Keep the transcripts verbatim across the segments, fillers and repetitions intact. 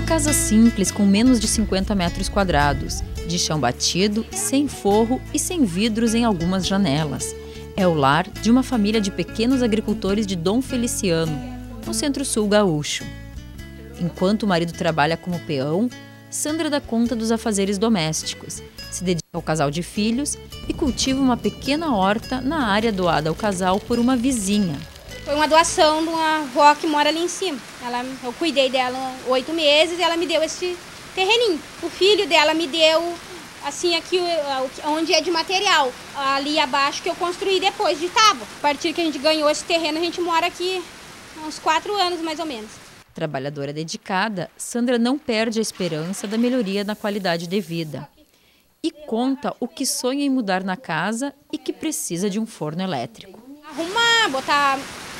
casa simples com menos de cinquenta metros quadrados, de chão batido, sem forro e sem vidros em algumas janelas. É o lar de uma família de pequenos agricultores de Dom Feliciano, no centro-sul gaúcho. Enquanto o marido trabalha como peão, Sandra dá conta dos afazeres domésticos, se dedica ao casal de filhos e cultiva uma pequena horta na área doada ao casal por uma vizinha. Foi uma doação de uma avó que mora ali em cima. Ela, eu cuidei dela oito meses e ela me deu esse terreninho. O filho dela me deu, assim, aqui onde é de material, ali abaixo que eu construí depois de tábua. A partir que a gente ganhou esse terreno, a gente mora aqui há uns quatro anos mais ou menos. Trabalhadora dedicada, Sandra não perde a esperança da melhoria na qualidade de vida. E conta o que sonha em mudar na casa e que precisa de um forno elétrico. Arrumar, botar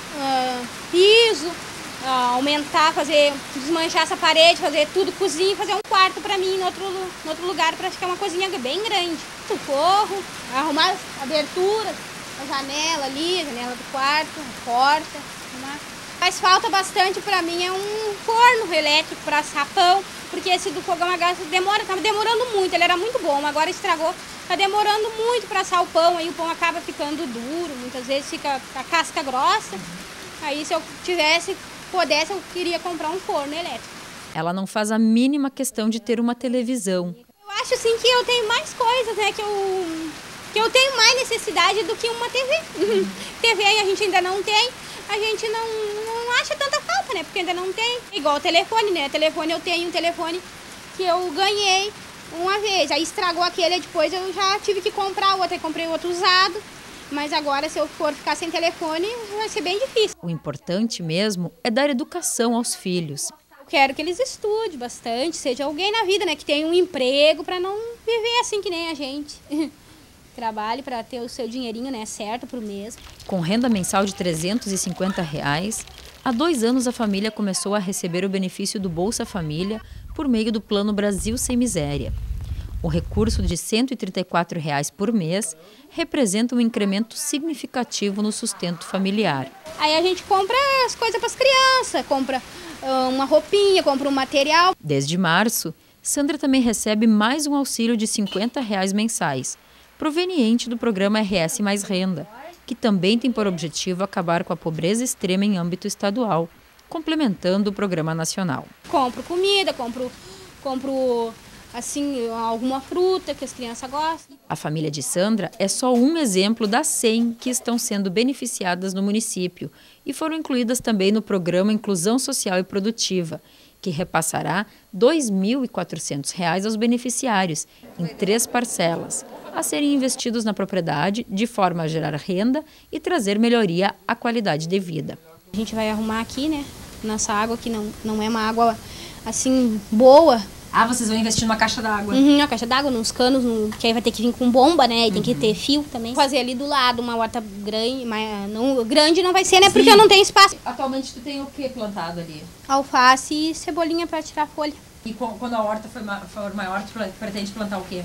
uh, piso, uh, aumentar, fazer, desmanchar essa parede, fazer tudo, cozinha, fazer um quarto para mim em outro, em outro lugar para ficar uma cozinha bem grande. O forro, arrumar as aberturas, a janela ali, a janela do quarto, a porta. Arrumar. Faz falta bastante para mim é um forno elétrico para assar pão, porque esse do fogão a gás demora, estava demorando muito, ele era muito bom, agora estragou. Está demorando muito para assar o pão, aí o pão acaba ficando duro, muitas vezes fica a casca grossa. Aí se eu tivesse, pudesse, eu queria comprar um forno elétrico. Ela não faz a mínima questão de ter uma televisão. Eu acho assim que eu tenho mais coisas, né, que eu, que eu tenho mais necessidade do que uma T V. Uhum. T V a gente ainda não tem, a gente não, não acha tanta falta, né, porque ainda não tem. Igual o telefone, né, telefone eu tenho um telefone que eu ganhei uma vez, aí estragou aquele, depois eu já tive que comprar outro, aí comprei outro usado, mas agora se eu for ficar sem telefone vai ser bem difícil. O importante mesmo é dar educação aos filhos. Eu quero que eles estudem bastante, seja alguém na vida, né, que tenha um emprego para não viver assim que nem a gente. Trabalhe para ter o seu dinheirinho, né, certo para o mês. Com renda mensal de trezentos e cinquenta reais, há dois anos a família começou a receber o benefício do Bolsa Família por meio do Plano Brasil Sem Miséria. O recurso de cento e trinta e quatro reais por mês representa um incremento significativo no sustento familiar. Aí a gente compra as coisas para as crianças, compra uh, uma roupinha, compra um material. Desde março, Sandra também recebe mais um auxílio de cinquenta reais mensais, proveniente do programa R S Mais Renda, que também tem por objetivo acabar com a pobreza extrema em âmbito estadual, complementando o programa nacional. Compro comida, compro, compro assim, alguma fruta que as crianças gostam. A família de Sandra é só um exemplo das cem que estão sendo beneficiadas no município e foram incluídas também no programa Inclusão Social e Produtiva, que repassará dois mil e quatrocentos reais aos beneficiários, em três parcelas, a serem investidos na propriedade de forma a gerar renda e trazer melhoria à qualidade de vida. A gente vai arrumar aqui, né? Nossa água que não, não é uma água assim boa. Ah, vocês vão investir numa caixa d'água? Uhum, uma caixa d'água, nos canos, no, que aí vai ter que vir com bomba, né? E tem uhum. que ter fio também. Fazer ali do lado uma horta grande, mas não, grande não vai ser, né? Sim. Porque eu não tenho espaço. Atualmente tu tem o que plantado ali? Alface e cebolinha para tirar folha. E quando a horta for maior, tu pretende plantar o quê?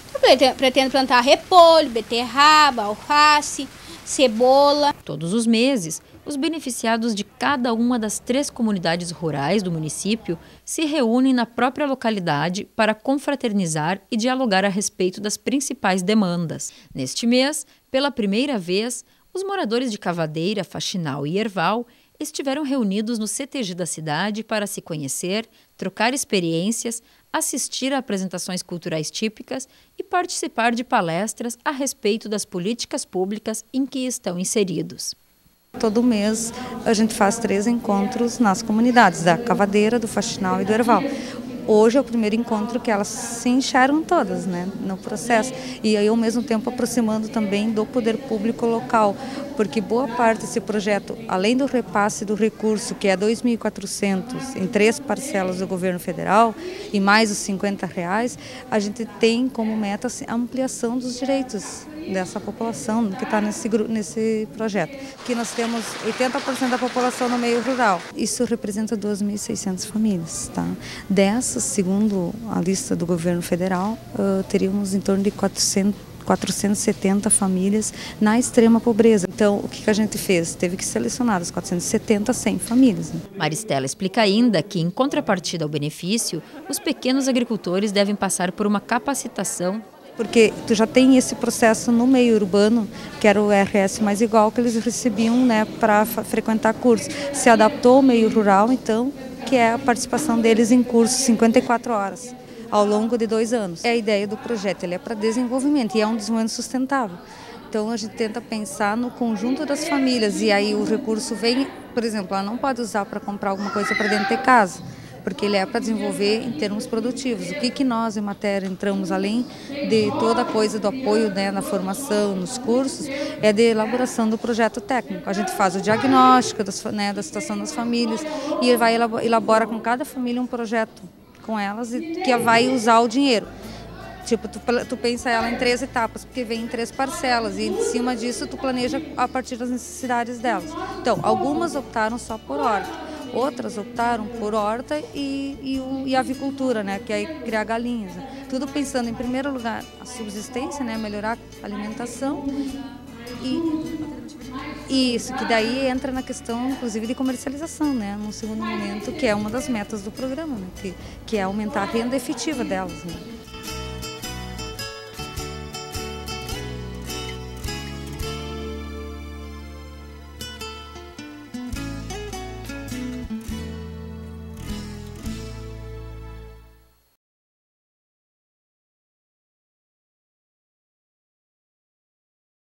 Eu pretendo plantar repolho, beterraba, alface, cebola. Todos os meses, os beneficiados de cada uma das três comunidades rurais do município se reúnem na própria localidade para confraternizar e dialogar a respeito das principais demandas. Neste mês, pela primeira vez, os moradores de Cavadeira, Faxinal e Erval estiveram reunidos no C T G da cidade para se conhecer, trocar experiências, assistir a apresentações culturais típicas e participar de palestras a respeito das políticas públicas em que estão inseridos. Todo mês a gente faz três encontros nas comunidades, da Cavadeira, do Faxinal e do Erval. Hoje é o primeiro encontro que elas se enxergam todas, né, no processo. E aí, ao mesmo tempo, aproximando também do poder público local, porque boa parte desse projeto, além do repasse do recurso, que é dois mil e quatrocentos em três parcelas do governo federal, e mais os cinquenta reais, a gente tem como meta a ampliação dos direitos dessa população que está nesse, nesse projeto. Aqui nós temos oitenta por cento da população no meio rural. Isso representa duas mil e seiscentas famílias. Tá? Dessas, segundo a lista do governo federal, uh, teríamos em torno de quatrocentos, quatrocentas e setenta famílias na extrema pobreza. Então, o que a gente fez? Teve que selecionar das quatrocentas e setenta, cem famílias. Né? Maristela explica ainda que, em contrapartida ao benefício, os pequenos agricultores devem passar por uma capacitação. Porque tu já tem esse processo no meio urbano, que era o R S mais igual, que eles recebiam, né, para frequentar cursos. Se adaptou ao meio rural, então, que é a participação deles em cursos cinquenta e quatro horas, ao longo de dois anos. É a ideia do projeto, ele é para desenvolvimento e é um desenvolvimento sustentável. Então a gente tenta pensar no conjunto das famílias e aí o recurso vem, por exemplo, ela não pode usar para comprar alguma coisa para dentro de casa, porque ele é para desenvolver em termos produtivos. O que, que nós, em Mater, entramos, além de toda a coisa do apoio, né, na formação, nos cursos, é de elaboração do projeto técnico. A gente faz o diagnóstico das, né, da situação das famílias e vai elabora com cada família um projeto com elas e que vai usar o dinheiro. Tipo, tu, tu pensa ela em três etapas, porque vem em três parcelas e em cima disso tu planeja a partir das necessidades delas. Então, algumas optaram só por horta. Outras optaram por horta e, e, o, e avicultura, né, que é criar galinhas. Né? Tudo pensando, em primeiro lugar, a subsistência, né, melhorar a alimentação e isso, que daí entra na questão, inclusive, de comercialização, né, num segundo momento, que é uma das metas do programa, né, que, que é aumentar a renda efetiva delas. Né?